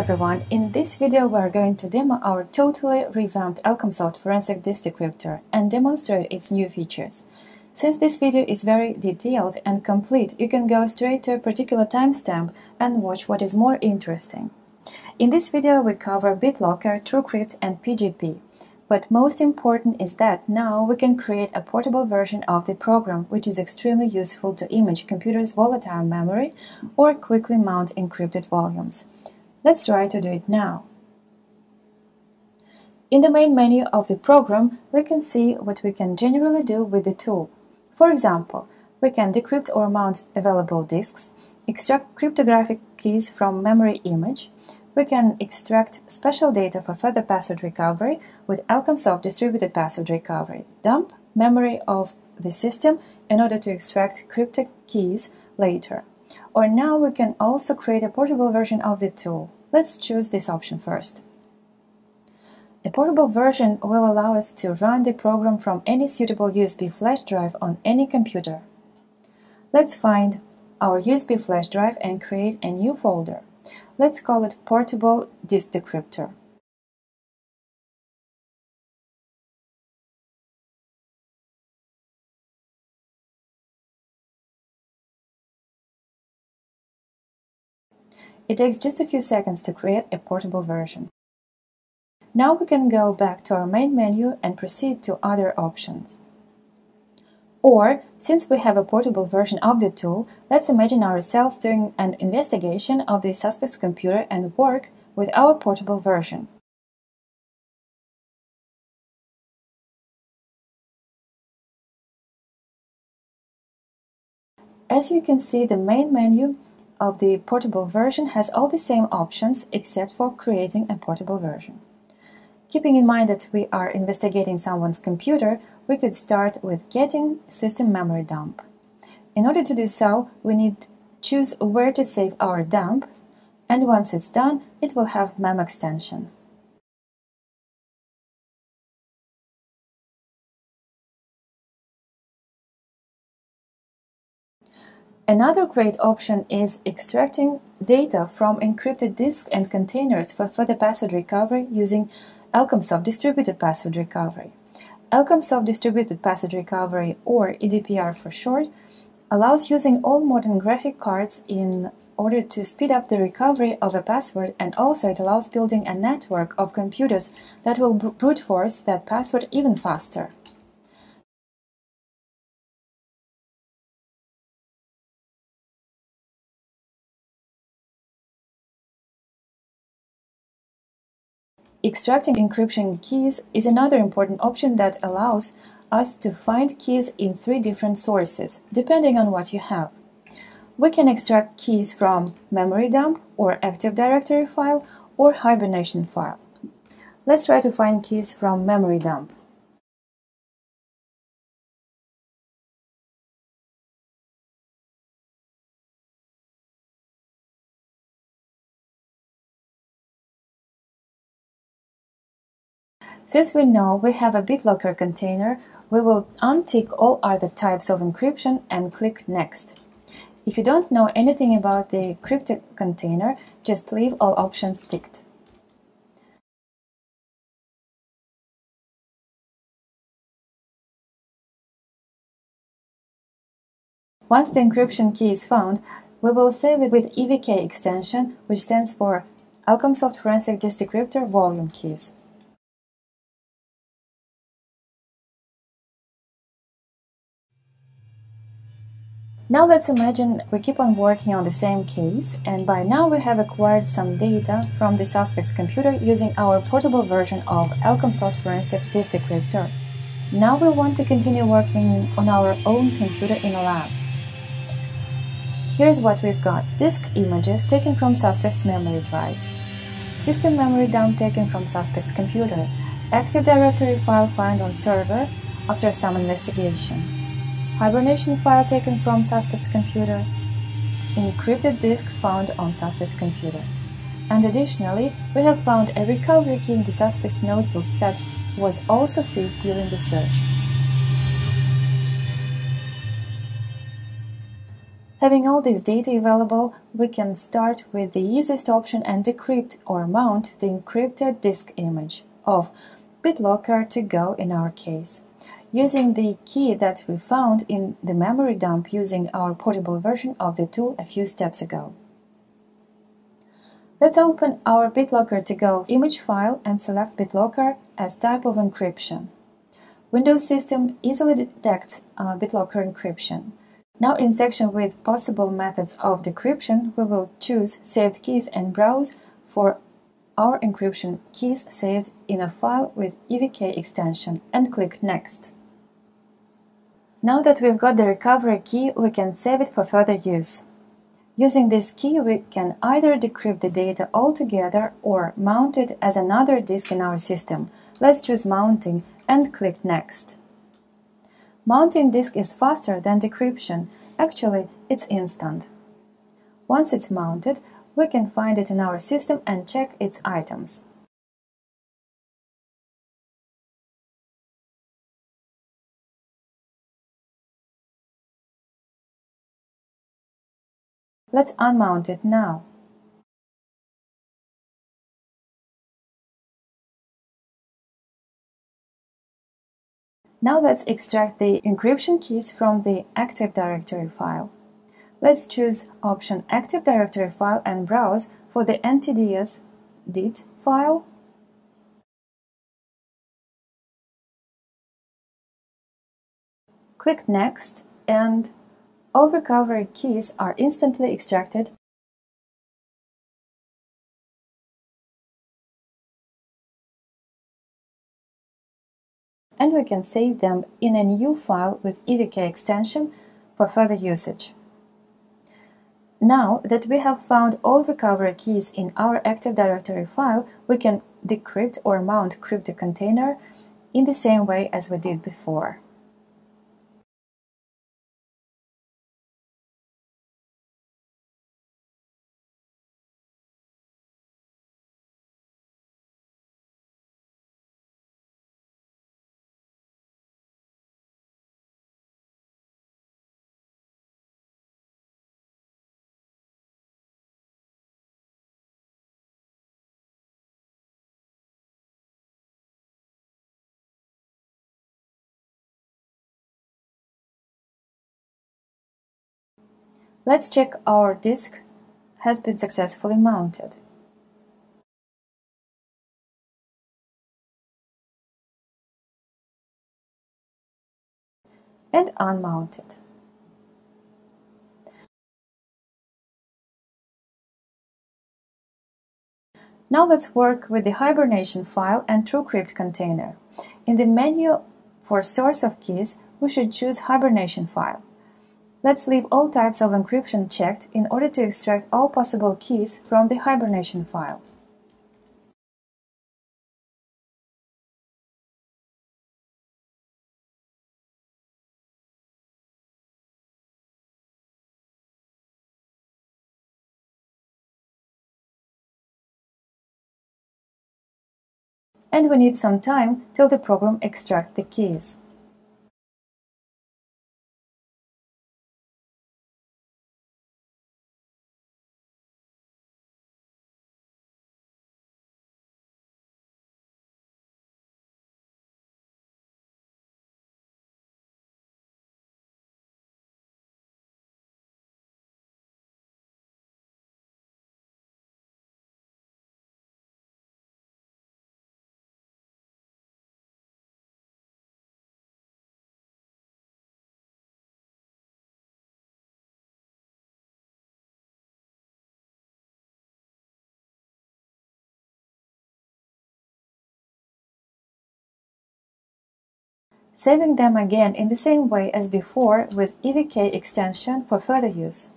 everyone, in this video we are going to demo our totally revamped Elcomsoft Forensic Disk Decryptor and demonstrate its new features. Since this video is very detailed and complete, you can go straight to a particular timestamp and watch what is more interesting. In this video we cover BitLocker, TrueCrypt and PGP, but most important is that now we can create a portable version of the program, which is extremely useful to image computers' volatile memory or quickly mount encrypted volumes. Let's try to do it now. In the main menu of the program, we can see what we can generally do with the tool. For example, we can decrypt or mount available disks, extract cryptographic keys from memory image. We can extract special data for further password recovery with Elcomsoft Distributed Password Recovery, dump memory of the system in order to extract cryptic keys later. Or now we can also create a portable version of the tool. Let's choose this option first. A portable version will allow us to run the program from any suitable USB flash drive on any computer. Let's find our USB flash drive and create a new folder. Let's call it Portable Disk Decryptor. It takes just a few seconds to create a portable version. Now we can go back to our main menu and proceed to other options. Or, since we have a portable version of the tool, let's imagine ourselves doing an investigation of the suspect's computer and work with our portable version. As you can see, the main menu of the portable version has all the same options except for creating a portable version. Keeping in mind that we are investigating someone's computer, we could start with getting system memory dump. In order to do so, we need to choose where to save our dump, and once it's done, it will have mem extension. Another great option is extracting data from encrypted disks and containers for further password recovery using Elcomsoft Distributed Password Recovery. Elcomsoft Distributed Password Recovery, or EDPR for short, allows using all modern graphic cards in order to speed up the recovery of a password, and also it allows building a network of computers that will brute force that password even faster. Extracting encryption keys is another important option that allows us to find keys in 3 different sources, depending on what you have. We can extract keys from memory dump, or Active Directory file, or Hibernation File. Let's try to find keys from memory dump. Since we know we have a BitLocker container, we will untick all other types of encryption and click Next. If you don't know anything about the cryptic container, just leave all options ticked. Once the encryption key is found, we will save it with EVK extension, which stands for Elcomsoft Forensic Disk Decryptor Volume Keys. Now let's imagine we keep on working on the same case, and by now we have acquired some data from the suspect's computer using our portable version of Elcomsoft Forensic Disk Decryptor. Now we want to continue working on our own computer in a lab. Here's what we've got: disk images taken from suspect's memory drives, system memory dump taken from suspect's computer, Active Directory file found on server after some investigation, Hibernation file taken from suspect's computer, encrypted disk found on suspect's computer. And additionally, we have found a recovery key in the suspect's notebook that was also seized during the search. Having all this data available, we can start with the easiest option and decrypt or mount the encrypted disk image of BitLocker ToGo in our case, using the key that we found in the memory dump using our portable version of the tool a few steps ago. Let's open our BitLocker ToGo image file and select BitLocker as type of encryption. Windows system easily detects BitLocker encryption. Now in section with possible methods of decryption, we will choose Saved Keys and browse for our encryption keys saved in a file with EVK extension and click Next. Now that we've got the recovery key, we can save it for further use. Using this key, we can either decrypt the data altogether or mount it as another disk in our system. Let's choose Mounting and click Next. Mounting disk is faster than decryption. Actually, it's instant. Once it's mounted, we can find it in our system and check its items. Let's unmount it now. Now let's extract the encryption keys from the Active Directory file. Let's choose option Active Directory file and browse for the ntds dit file. Click Next and all recovery keys are instantly extracted. And we can save them in a new file with EVK extension for further usage. Now that we have found all recovery keys in our Active Directory file, we can decrypt or mount crypto container in the same way as we did before. Let's check our disk has been successfully mounted. And unmounted. Now let's work with the Hibernation file and TrueCrypt container. In the menu for source of keys, we should choose Hibernation file. Let's leave all types of encryption checked in order to extract all possible keys from the Hibernation file. And we need some time till the program extracts the keys. Saving them again in the same way as before with EVK extension for further use.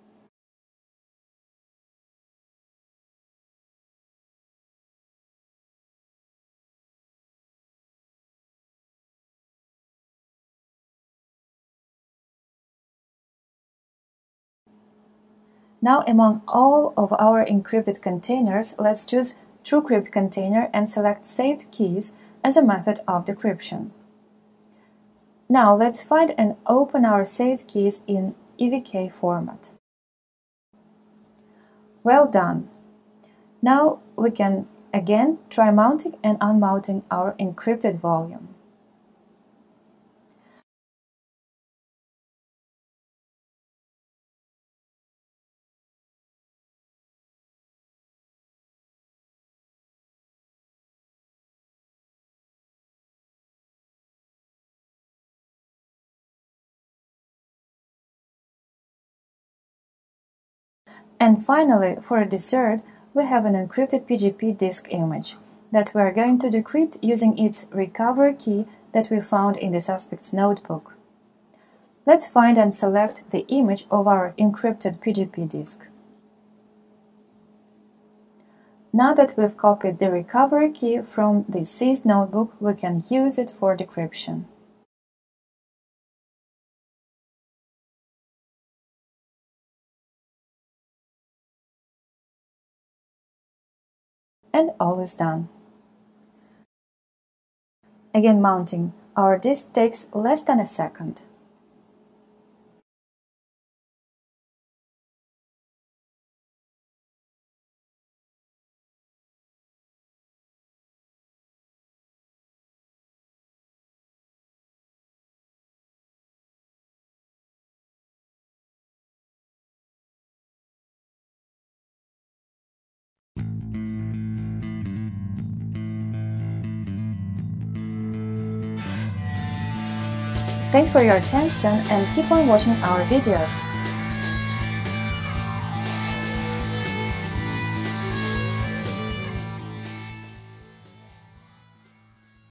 Now among all of our encrypted containers, let's choose TrueCrypt container and select Saved Keys as a method of decryption. Now let's find and open our saved keys in EVK format. Well done! Now we can again try mounting and unmounting our encrypted volume. And finally, for a dessert, we have an encrypted PGP disk image that we are going to decrypt using its recovery key that we found in the suspect's notebook. Let's find and select the image of our encrypted PGP disk. Now that we've copied the recovery key from the seized notebook, we can use it for decryption. And all is done. Again, mounting our disk takes less than a second. Thanks for your attention and keep on watching our videos.